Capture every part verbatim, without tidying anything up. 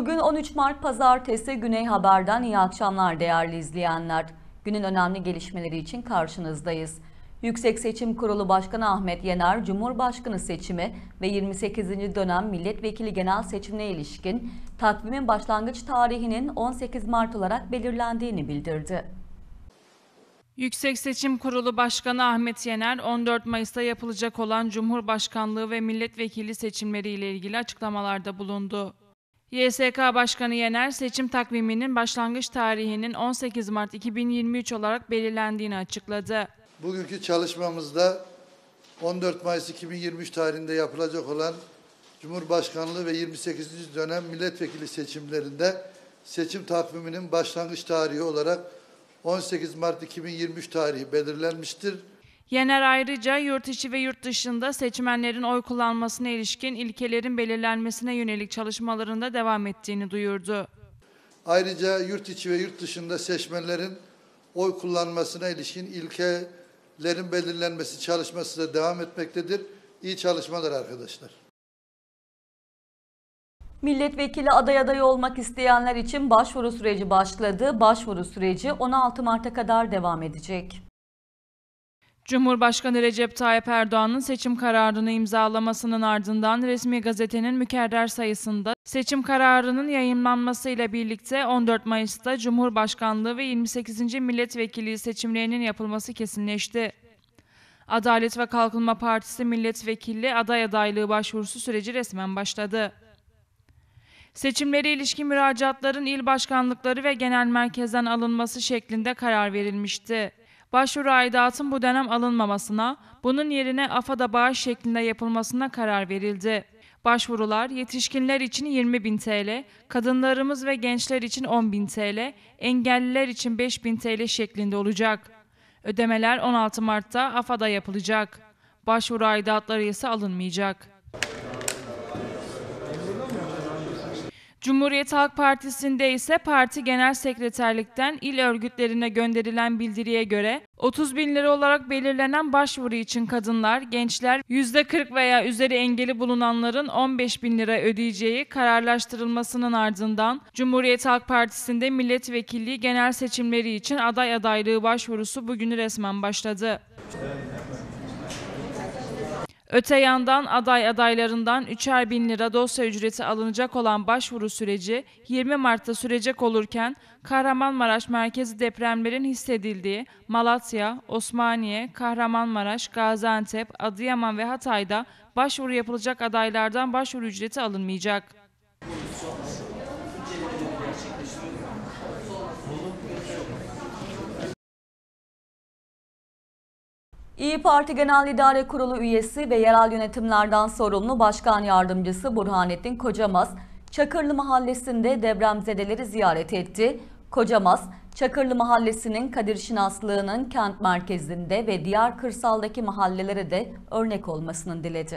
Bugün on üç Mart Pazartesi, Güney Haber'den iyi akşamlar değerli izleyenler. Günün önemli gelişmeleri için karşınızdayız. Yüksek Seçim Kurulu Başkanı Ahmet Yener, Cumhurbaşkanı seçimi ve yirmi sekizinci dönem milletvekili genel seçimine ilişkin takvimin başlangıç tarihinin on sekiz Mart olarak belirlendiğini bildirdi. Yüksek Seçim Kurulu Başkanı Ahmet Yener, on dört Mayıs'ta yapılacak olan Cumhurbaşkanlığı ve milletvekili seçimleriyle ilgili açıklamalarda bulundu. Y S K Başkanı Yener, seçim takviminin başlangıç tarihinin on sekiz Mart iki bin yirmi üç olarak belirlendiğini açıkladı. Bugünkü çalışmamızda on dört Mayıs iki bin yirmi üç tarihinde yapılacak olan Cumhurbaşkanlığı ve yirmi sekizinci dönem milletvekili seçimlerinde seçim takviminin başlangıç tarihi olarak on sekiz Mart iki bin yirmi üç tarihi belirlenmiştir. Yener ayrıca yurt içi ve yurt dışında seçmenlerin oy kullanmasına ilişkin ilkelerin belirlenmesine yönelik çalışmalarında devam ettiğini duyurdu. Ayrıca yurt içi ve yurt dışında seçmenlerin oy kullanmasına ilişkin ilkelerin belirlenmesi çalışması da devam etmektedir. İyi çalışmalar arkadaşlar. Milletvekili aday adayı olmak isteyenler için başvuru süreci başladı. Başvuru süreci on altı Mart'a kadar devam edecek. Cumhurbaşkanı Recep Tayyip Erdoğan'ın seçim kararını imzalamasının ardından resmi gazetenin mükerrer sayısında seçim kararının yayımlanmasıyla birlikte on dört Mayıs'ta Cumhurbaşkanlığı ve yirmi sekizinci milletvekili seçimlerinin yapılması kesinleşti. Adalet ve Kalkınma Partisi milletvekili aday adaylığı başvurusu süreci resmen başladı. Seçimlere ilişkin müracaatların il başkanlıkları ve genel merkezden alınması şeklinde karar verilmişti. Başvuru aidatın bu dönem alınmamasına, bunun yerine AFAD'a bağış şeklinde yapılmasına karar verildi. Başvurular yetişkinler için yirmi bin T L, kadınlarımız ve gençler için on bin T L, engelliler için beş bin T L şeklinde olacak. Ödemeler on altı Mart'ta AFAD'a yapılacak. Başvuru aidatları ise alınmayacak. Cumhuriyet Halk Partisi'nde ise parti genel sekreterlikten il örgütlerine gönderilen bildiriye göre otuz bin lira olarak belirlenen başvuru için kadınlar, gençler yüzde kırk veya üzeri engeli bulunanların on beş bin lira ödeyeceği kararlaştırılmasının ardından Cumhuriyet Halk Partisi'nde milletvekilliği genel seçimleri için aday adaylığı başvurusu bugün resmen başladı. Öte yandan aday adaylarından üçer bin lira dosya ücreti alınacak olan başvuru süreci yirmi Mart'ta sürecek olurken Kahramanmaraş merkezi depremlerin hissedildiği Malatya, Osmaniye, Kahramanmaraş, Gaziantep, Adıyaman ve Hatay'da başvuru yapılacak adaylardan başvuru ücreti alınmayacak. İYİ Parti Genel İdare Kurulu üyesi ve yerel yönetimlerden sorumlu Başkan Yardımcısı Burhanettin Kocamaz, Çakırlı Mahallesi'nde depremzedeleri ziyaret etti. Kocamaz, Çakırlı Mahallesi'nin Kadir Şinaslığı'nın kent merkezinde ve diğer kırsaldaki mahallelere de örnek olmasını diledi.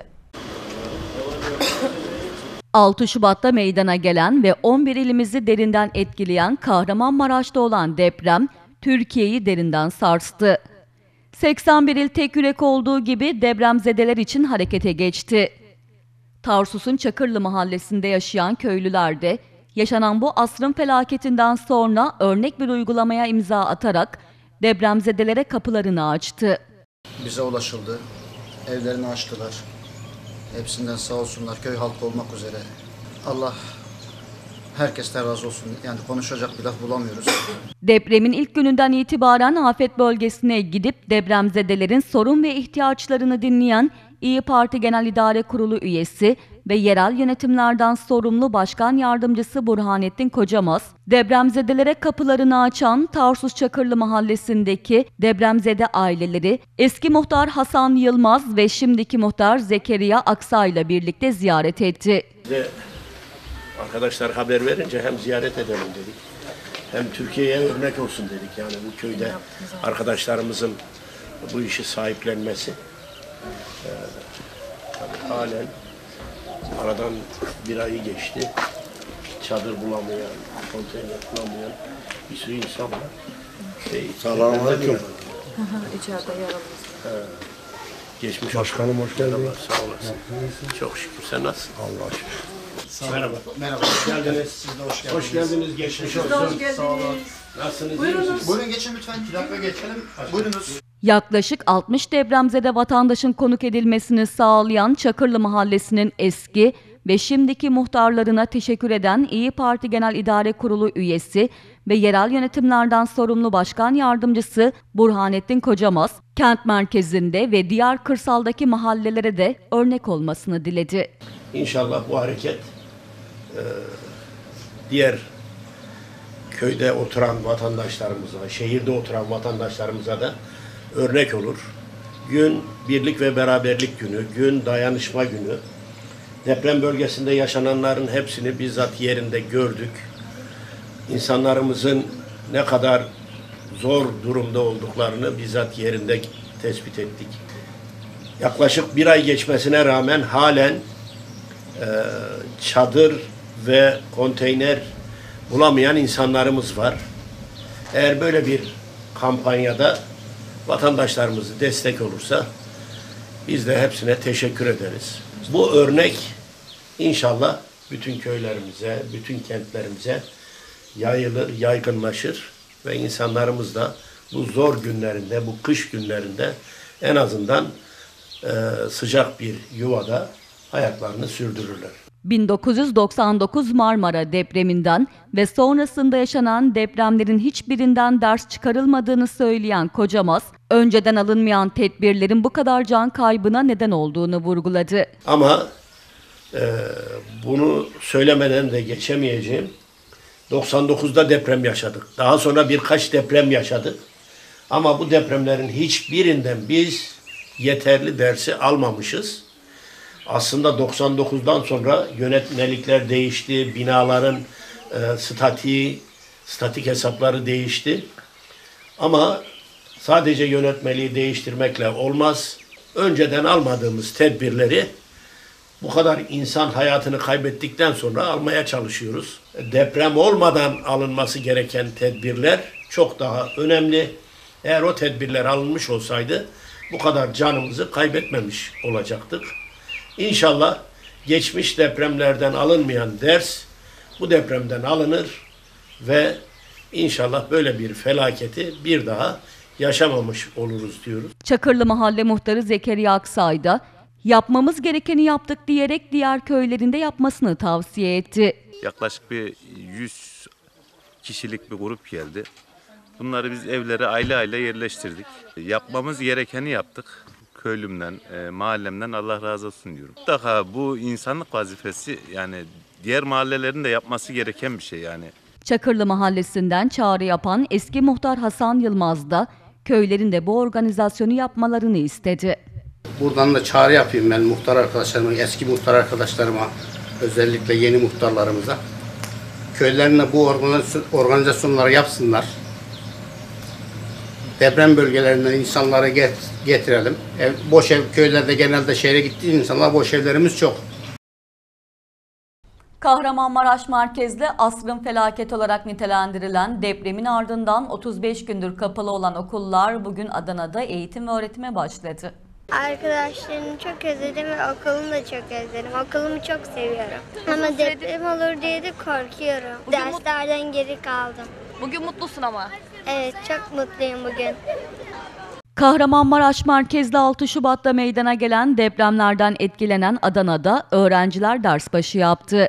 altı Şubat'ta meydana gelen ve on bir ilimizi derinden etkileyen Kahramanmaraş'ta olan deprem, Türkiye'yi derinden sarstı. seksen bir il tek yürek olduğu gibi depremzedeler için harekete geçti. Tarsus'un Çakırlı Mahallesi'nde yaşayan köylüler de yaşanan bu asrın felaketinden sonra örnek bir uygulamaya imza atarak depremzedelere kapılarını açtı. Bize ulaşıldı, evlerini açtılar. Hepsinden sağ olsunlar, köy halkı olmak üzere. Allah herkesten razı olsun. Yani konuşacak bir laf bulamıyoruz. Depremin ilk gününden itibaren afet bölgesine gidip depremzedelerin sorun ve ihtiyaçlarını dinleyen İYİ Parti Genel İdare Kurulu üyesi ve yerel yönetimlerden sorumlu Başkan Yardımcısı Burhanettin Kocamaz, depremzedelere kapılarını açan Tarsus Çakırlı Mahallesi'ndeki depremzede aileleri eski muhtar Hasan Yılmaz ve şimdiki muhtar Zekeriya Aksay ile birlikte ziyaret etti. Ve arkadaşlar haber verince hem ziyaret edelim dedik, hem Türkiye'ye örnek olsun dedik. Yani bu köyde arkadaşlarımızın bu işi sahiplenmesi. Ee, tabii halen aradan bir ayı geçti. Çadır bulamayan, konteyner bulamayan bir sürü insan var. Şey, Selamünaleyküm. İçeride yaralıyız. Geçmiş Başkanım hoş geldin. Sağ olasın. Çok şükür. Sen nasılsın? Allah'a şükür. Merhaba. Merhaba. Hoş geldiniz. Siz de hoş geldiniz. Hoş geldiniz. Geçmiş olsun. Hoş Sağ olun. geldiniz. Nasılsınız? iyi misiniz? Buyurun geçin lütfen. İki dakika geçelim. Buyurunuz. Yaklaşık altmış depremzede vatandaşın konuk edilmesini sağlayan Çakırlı Mahallesi'nin eski ve şimdiki muhtarlarına teşekkür eden İYİ Parti Genel İdare Kurulu üyesi ve yerel yönetimlerden sorumlu başkan yardımcısı Burhanettin Kocamaz, kent merkezinde ve diğer kırsaldaki mahallelere de örnek olmasını diledi. İnşallah bu hareket e, diğer köyde oturan vatandaşlarımıza, şehirde oturan vatandaşlarımıza da örnek olur. Gün birlik ve beraberlik günü, gün dayanışma günü. Deprem bölgesinde yaşananların hepsini bizzat yerinde gördük. İnsanlarımızın ne kadar zor durumda olduklarını bizzat yerinde tespit ettik. Yaklaşık bir ay geçmesine rağmen halen e, çadır ve konteyner bulamayan insanlarımız var. Eğer böyle bir kampanyada vatandaşlarımız destek olursa biz de hepsine teşekkür ederiz. Bu örnek inşallah bütün köylerimize, bütün kentlerimize yayılır, yaygınlaşır ve insanlarımız da bu zor günlerinde, bu kış günlerinde en azından e, sıcak bir yuvada hayatlarını sürdürürler. bin dokuz yüz doksan dokuz Marmara depreminden ve sonrasında yaşanan depremlerin hiçbirinden ders çıkarılmadığını söyleyen Kocamaz, önceden alınmayan tedbirlerin bu kadar can kaybına neden olduğunu vurguladı. Ama e, bunu söylemeden de geçemeyeceğim. doksan dokuzda deprem yaşadık. Daha sonra birkaç deprem yaşadık. Ama bu depremlerin hiçbirinden biz yeterli dersi almamışız. Aslında doksan dokuzdan sonra yönetmelikler değişti, binaların e, statiği, statik hesapları değişti. Ama sadece yönetmeliği değiştirmekle olmaz. Önceden almadığımız tedbirleri bu kadar insan hayatını kaybettikten sonra almaya çalışıyoruz. Deprem olmadan alınması gereken tedbirler çok daha önemli. Eğer o tedbirler alınmış olsaydı bu kadar canımızı kaybetmemiş olacaktık. İnşallah geçmiş depremlerden alınmayan ders bu depremden alınır ve inşallah böyle bir felaketi bir daha yaşamamış oluruz diyoruz. Çakırlı Mahalle Muhtarı Zekeriya Aksay da yapmamız gerekeni yaptık diyerek diğer köylerinde yapmasını tavsiye etti. Yaklaşık bir yüz kişilik bir grup geldi. Bunları biz evlere aile aile yerleştirdik. Yapmamız gerekeni yaptık. Köylümden, e, mahallemden Allah razı olsun diyorum. Mutlaka bu insanlık vazifesi, yani diğer mahallelerin de yapması gereken bir şey yani. Çakırlı Mahallesi'nden çağrı yapan eski muhtar Hasan Yılmaz da köylerin de bu organizasyonu yapmalarını istedi. Buradan da çağrı yapayım ben muhtar arkadaşlarıma, eski muhtar arkadaşlarıma, özellikle yeni muhtarlarımıza. Köylerine bu organizasyonları yapsınlar. Deprem bölgelerinden insanları getirelim. Ev, boş ev köylerde genelde şehre gittiği insanlar, boş evlerimiz çok. Kahramanmaraş merkezli asrın felaketi olarak nitelendirilen depremin ardından otuz beş gündür kapalı olan okullar bugün Adana'da eğitim ve öğretime başladı. Arkadaşlarımı çok özledim ve okulumu da çok özledim. Okulumu çok seviyorum. Ama deprem olur diye de korkuyorum. Bugün Derslerden geri kaldım. Bugün mutlusun ama. Evet, çok mutluyum bugün. Kahramanmaraş merkezli altı Şubat'ta meydana gelen depremlerden etkilenen Adana'da öğrenciler ders başı yaptı.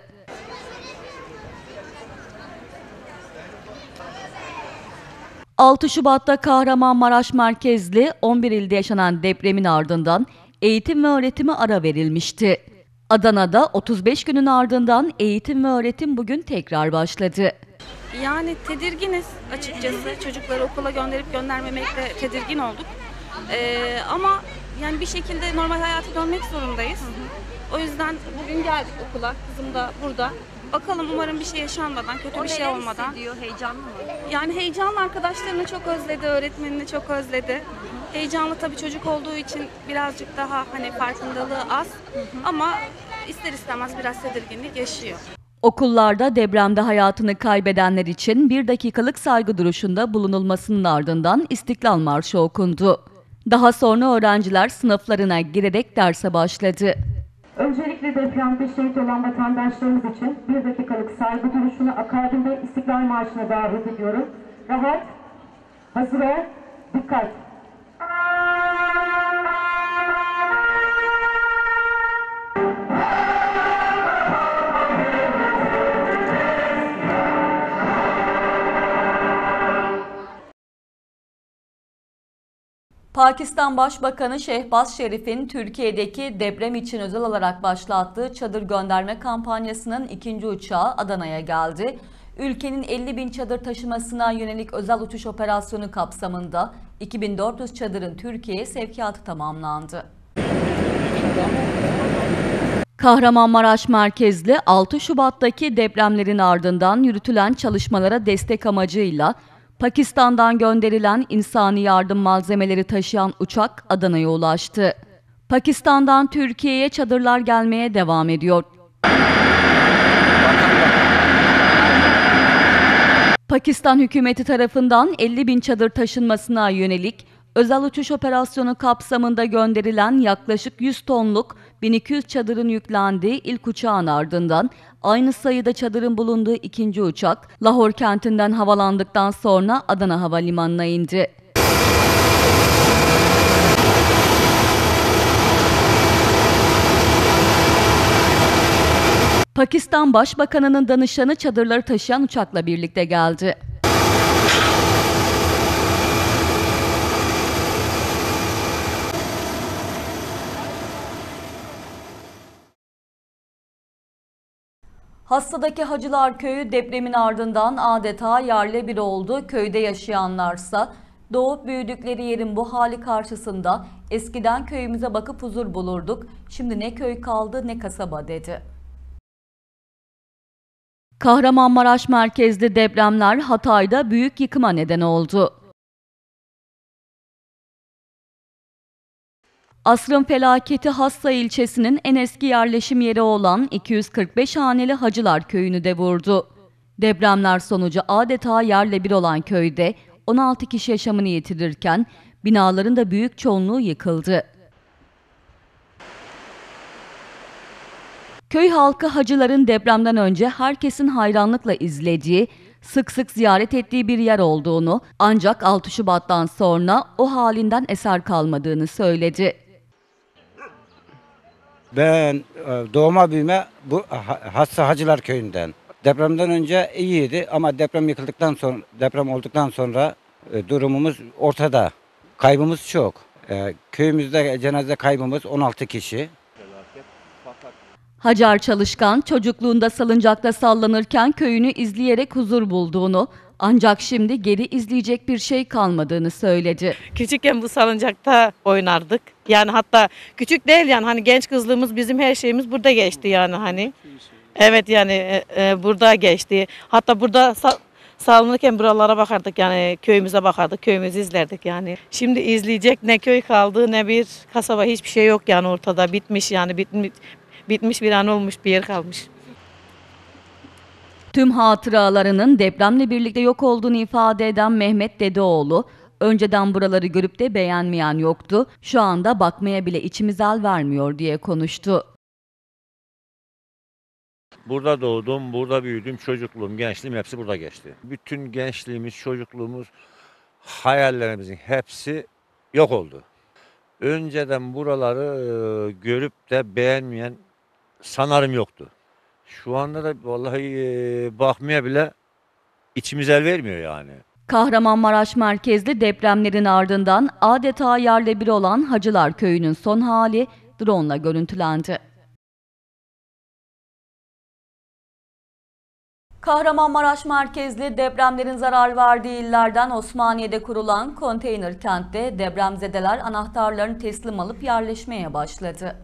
altı Şubat'ta Kahramanmaraş merkezli on bir ilde yaşanan depremin ardından eğitim ve öğretime ara verilmişti. Adana'da otuz beş günün ardından eğitim ve öğretim bugün tekrar başladı. Yani tedirginiz açıkçası. Çocukları okula gönderip göndermemekle tedirgin olduk. Ee, ama yani bir şekilde normal hayata dönmek zorundayız. Hı hı. O yüzden bugün geldik okula. Kızım da burada. Bakalım, umarım bir şey yaşanmadan, kötü O bir şey olmadan. hissediyor, heyecanlı mı? Yani heyecanlı, arkadaşlarını çok özledi, öğretmenini çok özledi. Hı hı. Heyecanlı tabii, çocuk olduğu için birazcık daha hani farkındalığı az. Hı hı. Ama ister istemez biraz tedirginlik yaşıyor. Okullarda depremde hayatını kaybedenler için bir dakikalık saygı duruşunda bulunulmasının ardından İstiklal Marşı okundu. Daha sonra öğrenciler sınıflarına girerek derse başladı. Öncelikle depremde şehit olan vatandaşlarımız için bir dakikalık saygı duruşunu akabinde İstiklal Marşı'na davet ediyorum. Rahat, hazır ol, dikkat. Pakistan Başbakanı Şehbaz Şerif'in Türkiye'deki deprem için özel olarak başlattığı çadır gönderme kampanyasının ikinci uçağı Adana'ya geldi. Ülkenin elli bin çadır taşımasına yönelik özel uçuş operasyonu kapsamında iki bin dört yüz çadırın Türkiye'ye sevkiyatı tamamlandı. Kahramanmaraş merkezli altı Şubat'taki depremlerin ardından yürütülen çalışmalara destek amacıyla Pakistan'dan gönderilen insani yardım malzemeleri taşıyan uçak Adana'ya ulaştı. Pakistan'dan Türkiye'ye çadırlar gelmeye devam ediyor. Pakistan hükümeti tarafından elli bin çadır taşınmasına yönelik özel uçuş operasyonu kapsamında gönderilen yaklaşık yüz tonluk bin iki yüz çadırın yüklendiği ilk uçağın ardından aynı sayıda çadırın bulunduğu ikinci uçak Lahor kentinden havalandıktan sonra Adana Havalimanı'na indi. Pakistan Başbakanı'nın danışanı çadırları taşıyan uçakla birlikte geldi. Hassadaki Hacılar Köyü depremin ardından adeta yerle bir oldu. Köyde yaşayanlarsa doğup büyüdükleri yerin bu hali karşısında eskiden köyümüze bakıp huzur bulurduk, şimdi ne köy kaldı ne kasaba dedi. Kahramanmaraş merkezli depremler Hatay'da büyük yıkıma neden oldu. Asrın felaketi Hassa ilçesinin en eski yerleşim yeri olan iki yüz kırk beş haneli Hacılar Köyü'nü de vurdu. Depremler sonucu adeta yerle bir olan köyde on altı kişi yaşamını yitirirken binaların da büyük çoğunluğu yıkıldı. Köy halkı hacıların depremden önce herkesin hayranlıkla izlediği, sık sık ziyaret ettiği bir yer olduğunu, ancak altı Şubat'tan sonra o halinden eser kalmadığını söyledi. Ben doğma büyüme bu Hassa Hacılar Köyü'nden. Depremden önce iyiydi ama deprem yıkıldıktan sonra, deprem olduktan sonra durumumuz ortada. Kaybımız çok. Köyümüzde cenaze kaybımız on altı kişi. Hacer Çalışkan çocukluğunda salıncakta sallanırken köyünü izleyerek huzur bulduğunu, ancak şimdi geri izleyecek bir şey kalmadığını söyledi. Küçükken bu salıncakta oynardık. Yani hatta küçük değil yani hani genç kızlığımız bizim her şeyimiz burada geçti yani hani. Evet yani e, e, burada geçti. Hatta burada sa- sallanırken buralara bakardık yani köyümüze bakardık, köyümüzü izlerdik yani. Şimdi izleyecek ne köy kaldı ne bir kasaba, hiçbir şey yok yani ortada, bitmiş yani bitmiş. Bitmiş bir an olmuş, bir yer kalmış. Tüm hatıralarının depremle birlikte yok olduğunu ifade eden Mehmet Dedeoğlu, önceden buraları görüp de beğenmeyen yoktu, şu anda bakmaya bile içimiz el vermiyor diye konuştu. Burada doğdum, burada büyüdüm, çocukluğum, gençliğim hepsi burada geçti. Bütün gençliğimiz, çocukluğumuz, hayallerimizin hepsi yok oldu. Önceden buraları görüp de beğenmeyen sanırım yoktu. Şu anda da vallahi e, bakmaya bile içimiz el vermiyor yani. Kahramanmaraş merkezli depremlerin ardından adeta yerle bir olan Hacılar Köyü'nün son hali drone'la görüntülendi. Kahramanmaraş merkezli depremlerin zarar verdiği illerden Osmaniye'de kurulan konteyner kentte depremzedeler anahtarlarını teslim alıp yerleşmeye başladı.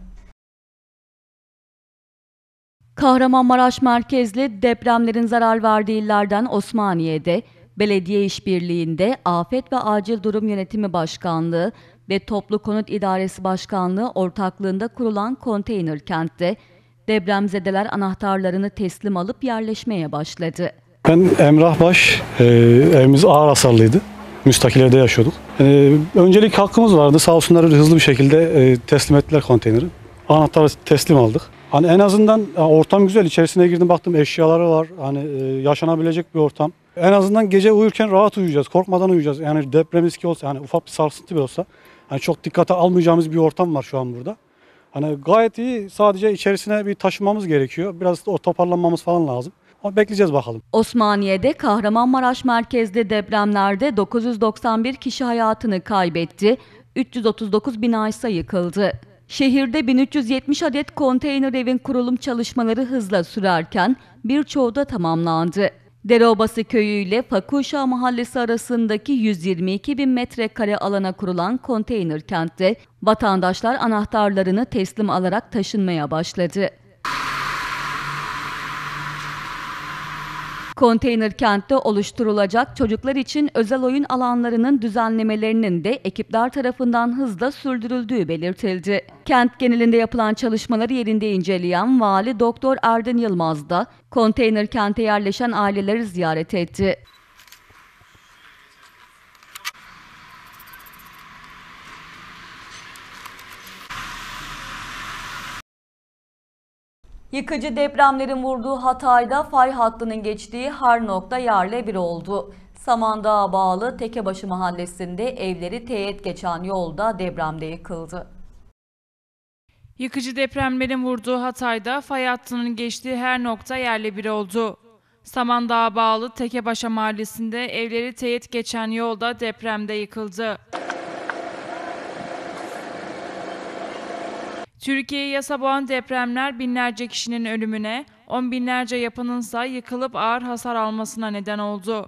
Kahramanmaraş merkezli depremlerin zarar verdiği illerden Osmaniye'de belediye işbirliğinde Afet ve Acil Durum Yönetimi Başkanlığı ve Toplu Konut İdaresi Başkanlığı ortaklığında kurulan konteyner kentte depremzedeler anahtarlarını teslim alıp yerleşmeye başladı. Ben Emrah Baş, e, evimiz ağır hasarlıydı. Müstakil evde yaşıyorduk. E, öncelik hakkımız vardı. Sağ olsunlar hızlı bir şekilde e, teslim ettiler konteyneri. Anahtarı teslim aldık. Hani en azından ortam güzel. İçerisine girdim, baktım eşyaları var. Hani yaşanabilecek bir ortam. En azından gece uyurken rahat uyuyacağız. Korkmadan uyuyacağız. Yani deprem riski olsa, yani ufak bir sarsıntı bile olsa, hani çok dikkate almayacağımız bir ortam var şu an burada. Hani gayet iyi. Sadece içerisine bir taşımamız gerekiyor. Biraz da o toparlanmamız falan lazım. Ama bekleyeceğiz bakalım. Osmaniye'de Kahramanmaraş merkezli depremlerde dokuz yüz doksan bir kişi hayatını kaybetti. üç yüz otuz dokuz bina ise yıkıldı. Şehirde bin üç yüz yetmiş adet konteyner evin kurulum çalışmaları hızla sürerken birçoğu da tamamlandı. Dereobası köyü ile Fakuşa mahallesi arasındaki yüz yirmi iki bin metrekare alana kurulan konteyner kentte vatandaşlar anahtarlarını teslim alarak taşınmaya başladı. Konteyner kentte oluşturulacak çocuklar için özel oyun alanlarının düzenlemelerinin de ekipler tarafından hızla sürdürüldüğü belirtildi. Kent genelinde yapılan çalışmaları yerinde inceleyen Vali Doktor Erdin Yılmaz da konteyner kente yerleşen aileleri ziyaret etti. Yıkıcı depremlerin vurduğu Hatay'da fay hattının geçtiği her nokta yerle bir oldu. Samandağ'a bağlı Tekebaşı mahallesinde evleri teğet geçen yolda depremde yıkıldı. Yıkıcı depremlerin vurduğu Hatay'da fay hattının geçtiği her nokta yerle bir oldu. Samandağ'a bağlı Tekebaşı mahallesinde evleri teğet geçen yolda depremde yıkıldı. Türkiye'yi yasa boğan depremler binlerce kişinin ölümüne, on binlerce yapınınsa yıkılıp ağır hasar almasına neden oldu.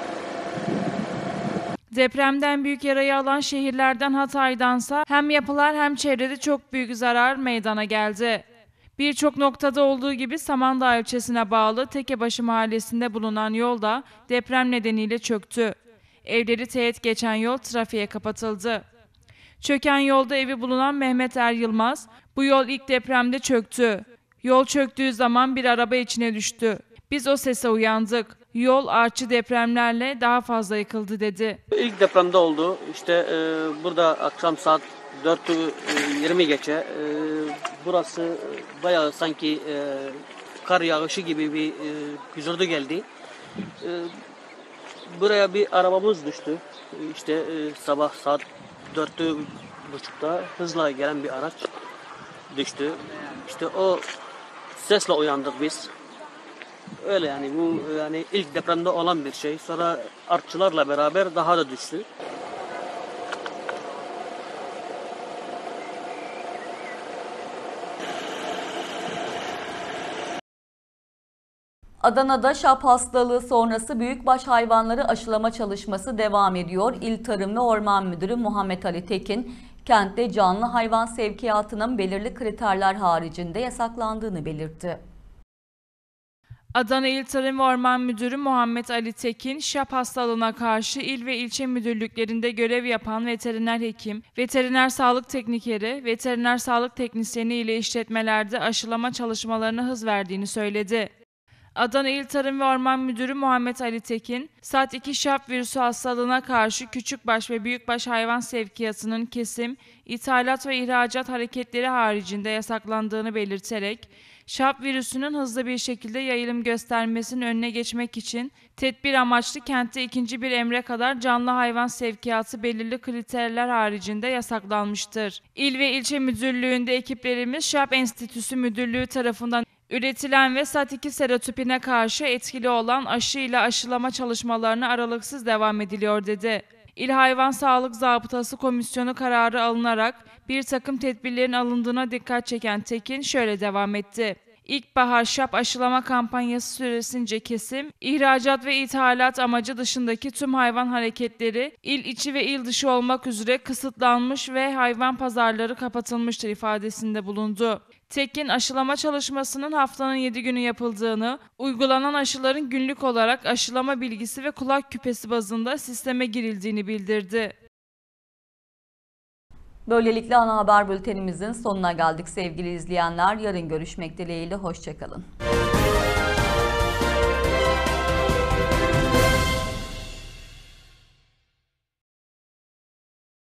Depremden büyük yarayı alan şehirlerden Hatay'dansa hem yapılar hem çevrede çok büyük zarar meydana geldi. Birçok noktada olduğu gibi Samandağ ilçesine bağlı Tekebaşı mahallesinde bulunan yol da deprem nedeniyle çöktü. Evleri teğet geçen yol trafiğe kapatıldı. Çöken yolda evi bulunan Mehmet Er Yılmaz, bu yol ilk depremde çöktü. Yol çöktüğü zaman bir araba içine düştü. Biz o sese uyandık. Yol artçı depremlerle daha fazla yıkıldı dedi. İlk depremde oldu. İşte e, burada akşam saat dört yirmi geçe. E, burası bayağı sanki e, kar yağışı gibi bir e, güzürdü geldi. E, buraya bir arabamız düştü. İşte e, sabah saat dört buçukta hızla gelen bir araç düştü. İşte o sesle uyandık biz. Öyle yani bu yani ilk depremde olan bir şey. Sonra artçılarla beraber daha da düştü. Adana'da şap hastalığı sonrası büyükbaş hayvanları aşılama çalışması devam ediyor. İl Tarım ve Orman Müdürü Muhammed Ali Tekin, kentte canlı hayvan sevkiyatının belirli kriterler haricinde yasaklandığını belirtti. Adana İl Tarım ve Orman Müdürü Muhammed Ali Tekin, şap hastalığına karşı il ve ilçe müdürlüklerinde görev yapan veteriner hekim, veteriner sağlık teknikeri, veteriner sağlık teknisyeni ile işletmelerde aşılama çalışmalarına hız verdiğini söyledi. Adana İl Tarım ve Orman Müdürü Muhammed Ali Tekin, SARS iki şap virüsü hastalığına karşı küçükbaş ve büyükbaş hayvan sevkiyatının kesim, ithalat ve ihracat hareketleri haricinde yasaklandığını belirterek, şap virüsünün hızlı bir şekilde yayılım göstermesinin önüne geçmek için tedbir amaçlı kentte ikinci bir emre kadar canlı hayvan sevkiyatı belirli kriterler haricinde yasaklanmıştır. İl ve ilçe müdürlüğünde ekiplerimiz Şap Enstitüsü Müdürlüğü tarafından üretilen ve SARS iki serotipine karşı etkili olan aşı ile aşılama çalışmalarına aralıksız devam ediliyor dedi. İl Hayvan Sağlık Zabıtası Komisyonu kararı alınarak bir takım tedbirlerin alındığına dikkat çeken Tekin şöyle devam etti. İlkbahar şap aşılama kampanyası süresince kesim, ihracat ve ithalat amacı dışındaki tüm hayvan hareketleri il içi ve il dışı olmak üzere kısıtlanmış ve hayvan pazarları kapatılmıştır ifadesinde bulundu. Tekin aşılama çalışmasının haftanın yedi günü yapıldığını, uygulanan aşıların günlük olarak aşılama bilgisi ve kulak küpesi bazında sisteme girildiğini bildirdi. Böylelikle ana haber bültenimizin sonuna geldik sevgili izleyenler. Yarın görüşmek dileğiyle, hoşça kalın.